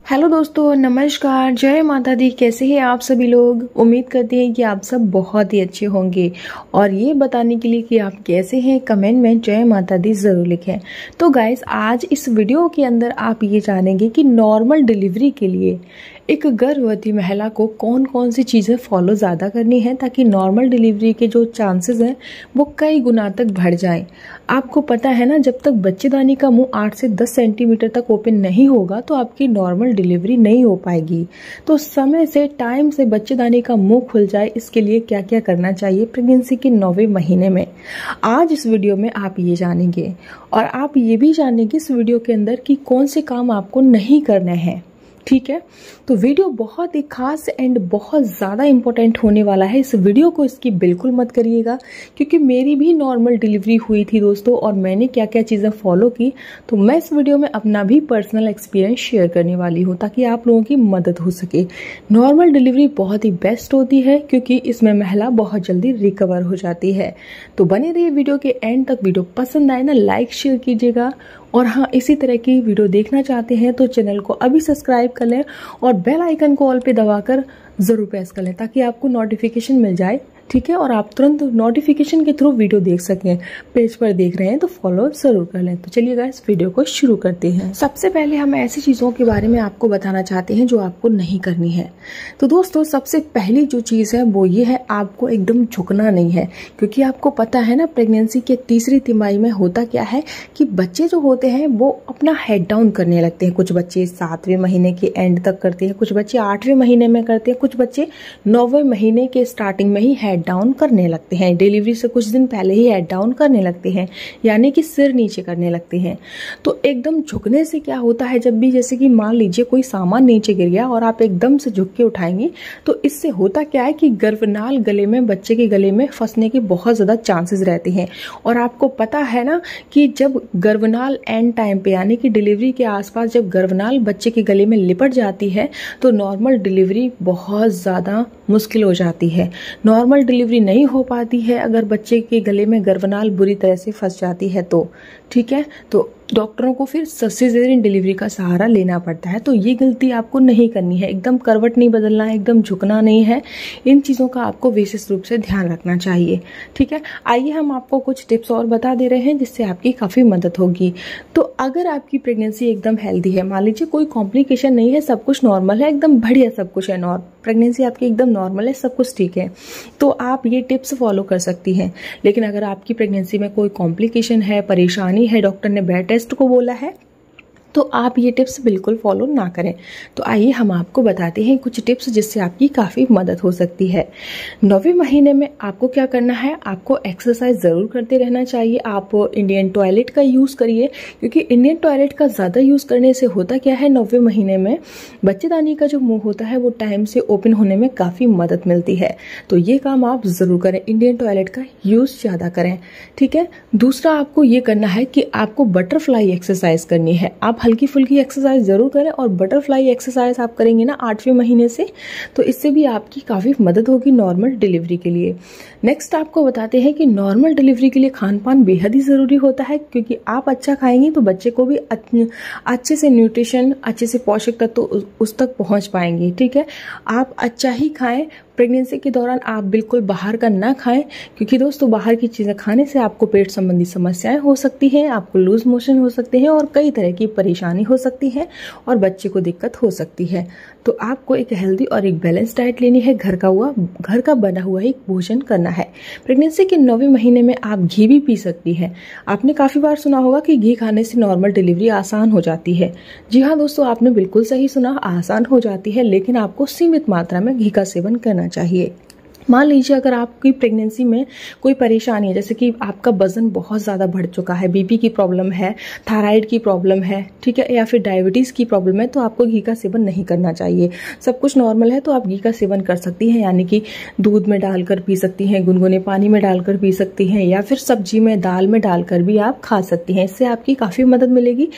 Hello दोस्तों, नमस्कार, जय माता दी। कैसे हैं आप सभी लोग? उम्मीद करते हैं कि आप सब बहुत ही अच्छे होंगे। और ये बताने के लिए कि आप कैसे हैं, कमेंट में जय माता दी ज़रूर लिखें। तो गाइस, आज इस वीडियो के अंदर आप ये जानेंगे कि नॉर्मल डिलीवरी के लिए एक गर्भवती महिला को कौन कौन सी चीज़ें फॉलो ज़्यादा करनी है ताकि नॉर्मल डिलीवरी के जो चांसेस हैं वो कई गुना तक बढ़ जाएं। आपको पता है ना, जब तक बच्चेदानी का मुंह 8 से 10 सेंटीमीटर तक ओपन नहीं होगा तो आपकी नॉर्मल डिलीवरी नहीं हो पाएगी। तो समय से, टाइम से बच्चेदानी का मुंह खुल जाए, इसके लिए क्या क्या करना चाहिए प्रेगनेंसी के 9वें महीने में, आज इस वीडियो में आप ये जानेंगे। और आप ये भी जानेंगे इस वीडियो के अंदर कि कौन से काम आपको नहीं करने हैं। ठीक है, तो वीडियो बहुत ही खास एंड बहुत ज़्यादा इम्पोर्टेंट होने वाला है। इस वीडियो को इसकी बिल्कुल मत करिएगा, क्योंकि मेरी भी नॉर्मल डिलीवरी हुई थी दोस्तों, और मैंने क्या क्या चीज़ें फॉलो की, तो मैं इस वीडियो में अपना भी पर्सनल एक्सपीरियंस शेयर करने वाली हूँ ताकि आप लोगों की मदद हो सके। नॉर्मल डिलीवरी बहुत ही बेस्ट होती है क्योंकि इसमें महिला बहुत जल्दी रिकवर हो जाती है। तो बने रहिए वीडियो के एंड तक। वीडियो पसंद आए ना, लाइक शेयर कीजिएगा। और हाँ, इसी तरह की वीडियो देखना चाहते हैं तो चैनल को अभी सब्सक्राइब कर लें और बेल आइकन को ऑल पे दबाकर ज़रूर प्रेस कर लें ताकि आपको नोटिफिकेशन मिल जाए। ठीक है, और आप तुरंत नोटिफिकेशन के थ्रू वीडियो देख सकें। पेज पर देख रहे हैं तो फॉलो जरूर कर लें। तो चलिए गाइस, वीडियो को शुरू करते हैं। सबसे पहले हम ऐसी चीज़ों के बारे में आपको बताना चाहते हैं जो आपको नहीं करनी है। तो दोस्तों, सबसे पहली जो चीज़ है वो ये है, आपको एकदम झुकना नहीं है। क्योंकि आपको पता है ना, प्रेगनेंसी के तीसरी तिमाही में होता क्या है कि बच्चे जो होते हैं वो अपना हेड डाउन करने लगते हैं। कुछ बच्चे 7वें महीने के एंड तक करते हैं, कुछ बच्चे 8वें महीने में करते हैं, कुछ बच्चे 9वें महीने के स्टार्टिंग में ही हेड डाउन करने लगते हैं। डिलीवरी से कुछ दिन पहले ही हेड डाउन करने लगते हैं, यानी कि सिर नीचे करने लगते हैं। तो एकदम झुकने से क्या होता है, जब भी जैसे कि मान लीजिए कोई सामान नीचे गिर गया और आप एकदम से झुक के उठाएंगे तो इससे होता क्या है कि गर्भनाल गले में, बच्चे के गले में फंसने के बहुत ज़्यादा चांसेस रहते हैं। और आपको पता है ना कि जब गर्भनाल एंड टाइम पे, यानी कि डिलीवरी के आसपास जब गर्भनाल बच्चे के गले में लिपट जाती है तो नॉर्मल डिलीवरी बहुत ज़्यादा मुश्किल हो जाती है। नॉर्मल डिलीवरी नहीं हो पाती है अगर बच्चे के गले में गर्भनाल बुरी तरह से फंस जाती है तो। ठीक है, तो डॉक्टरों को फिर सिजेरियन डिलीवरी का सहारा लेना पड़ता है। तो ये गलती आपको नहीं करनी है। एकदम करवट नहीं बदलना है, एकदम झुकना नहीं है। इन चीज़ों का आपको विशेष रूप से ध्यान रखना चाहिए। ठीक है, आइए हम आपको कुछ टिप्स और बता दे रहे हैं जिससे आपकी काफ़ी मदद होगी। तो अगर आपकी प्रेगनेंसी एकदम हेल्दी है, मान लीजिए कोई कॉम्प्लिकेशन नहीं है, सब कुछ नॉर्मल है, एकदम बढ़िया सब कुछ है, प्रेगनेंसी आपकी एकदम नॉर्मल है, सब कुछ ठीक है, तो आप ये टिप्स फॉलो कर सकती हैं। लेकिन अगर आपकी प्रेगनेंसी में कोई कॉम्प्लिकेशन है, परेशानी है, डॉक्टर ने बेड टेस्ट को बोला है, तो आप ये टिप्स बिल्कुल फॉलो ना करें। तो आइए हम आपको बताते हैं कुछ टिप्स जिससे आपकी काफ़ी मदद हो सकती है। 9वें महीने में आपको क्या करना है, आपको एक्सरसाइज ज़रूर करते रहना चाहिए। आप इंडियन टॉयलेट का यूज़ करिए, क्योंकि इंडियन टॉयलेट का ज़्यादा यूज़ करने से होता क्या है, 9वें महीने में बच्चेदानी का जो मुंह होता है वो टाइम से ओपन होने में काफ़ी मदद मिलती है। तो ये काम आप ज़रूर करें, इंडियन टॉयलेट का यूज़ ज़्यादा करें। ठीक है, दूसरा आपको ये करना है कि आपको बटरफ्लाई एक्सरसाइज करनी है। आप हल्की फुल्की एक्सरसाइज जरूर करें, और बटरफ्लाई एक्सरसाइज आप करेंगे ना 8वें महीने से, तो इससे भी आपकी काफ़ी मदद होगी नॉर्मल डिलीवरी के लिए। नेक्स्ट आपको बताते हैं कि नॉर्मल डिलीवरी के लिए खान पान बेहद ही ज़रूरी होता है, क्योंकि आप अच्छा खाएंगे तो बच्चे को भी अच्छे से न्यूट्रिशन, अच्छे से पोषक तत्व उस तक पहुंच पाएंगे। ठीक है, आप अच्छा ही खाएं। प्रेगनेंसी के दौरान आप बिल्कुल बाहर का ना खाएं, क्योंकि दोस्तों बाहर की चीज़ें खाने से आपको पेट संबंधी समस्याएं हो सकती हैं, आपको लूज मोशन हो सकते हैं और कई तरह की परेशानी हो सकती है और बच्चे को दिक्कत हो सकती है। तो आपको एक हेल्दी और एक बैलेंस डाइट लेनी है, घर का बना हुआ एक भोजन करना है। प्रेगनेंसी के 9वें महीने में आप घी भी पी सकती हैं। आपने काफ़ी बार सुना होगा कि घी खाने से नॉर्मल डिलीवरी आसान हो जाती है। जी हाँ दोस्तों, आपने बिल्कुल सही सुना, आसान हो जाती है, लेकिन आपको सीमित मात्रा में घी का सेवन करना चाहिए। मान लीजिए अगर आपकी प्रेगनेंसी में कोई परेशानी है, जैसे कि आपका वजन बहुत ज़्यादा बढ़ चुका है, बीपी की प्रॉब्लम है, थायराइड की प्रॉब्लम है, ठीक है, या फिर डायबिटीज़ की प्रॉब्लम है, तो आपको घी का सेवन नहीं करना चाहिए। सब कुछ नॉर्मल है तो आप घी का सेवन कर सकती हैं, यानी कि दूध में डालकर पी सकती हैं, गुनगुने पानी में डालकर पी सकती हैं, या फिर सब्जी में, दाल में डालकर भी आप खा सकती हैं। इससे आपकी काफ़ी मदद मिलेगी।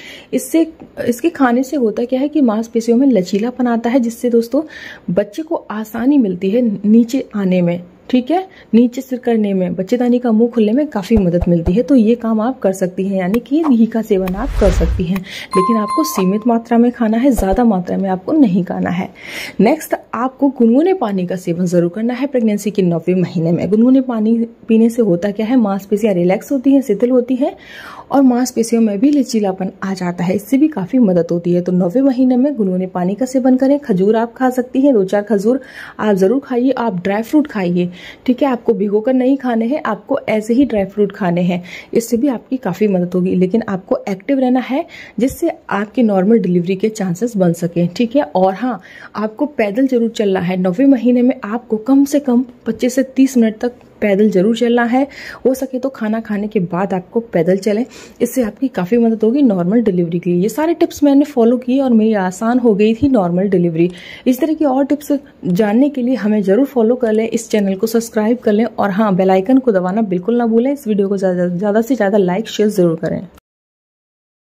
इसके खाने से होता क्या है कि मांसपेशियों में लचीलापन आता है, जिससे दोस्तों बच्चे को आसानी मिलती है नीचे आने में। ठीक है, नीचे सिर करने में, बच्चेदानी का मुंह खुलने में काफ़ी मदद मिलती है। तो ये काम आप कर सकती हैं, यानी कि घी का सेवन आप कर सकती हैं, लेकिन आपको सीमित मात्रा में खाना है, ज़्यादा मात्रा में आपको नहीं खाना है। नेक्स्ट, आपको गुनगुने पानी का सेवन ज़रूर करना है प्रेगनेंसी के 9वें महीने में। गुनगुने पानी पीने से होता क्या है, मांसपेशियाँ रिलैक्स होती हैं, शिथिल होती हैं और मांसपेशियों में भी लचीलापन आ जाता है, इससे भी काफ़ी मदद होती है। तो 9वें महीने में गुनगुने पानी का सेवन करें। खजूर आप खा सकती हैं, 2-4 खजूर आप ज़रूर खाइए। आप ड्राई फ्रूट खाइए, ठीक है, आपको भिगोकर नहीं खाने हैं, आपको ऐसे ही ड्राई फ्रूट खाने हैं, इससे भी आपकी काफ़ी मदद होगी। लेकिन आपको एक्टिव रहना है, जिससे आपकी नॉर्मल डिलीवरी के चांसेस बन सकें, ठीक है। और हाँ, आपको पैदल जरूर चलना है। 9वें महीने में आपको कम से कम 25 से 30 मिनट तक पैदल जरूर चलना है। हो सके तो खाना खाने के बाद आपको पैदल चलें, इससे आपकी काफ़ी मदद होगी नॉर्मल डिलीवरी के लिए। ये सारे टिप्स मैंने फॉलो किए और मेरी आसान हो गई थी नॉर्मल डिलीवरी। इस तरह की और टिप्स जानने के लिए हमें जरूर फॉलो कर लें, इस चैनल को सब्सक्राइब कर लें और हाँ, बेल आइकन को दबाना बिल्कुल ना भूलें। इस वीडियो को ज़्यादा से ज़्यादा लाइक शेयर ज़रूर करें।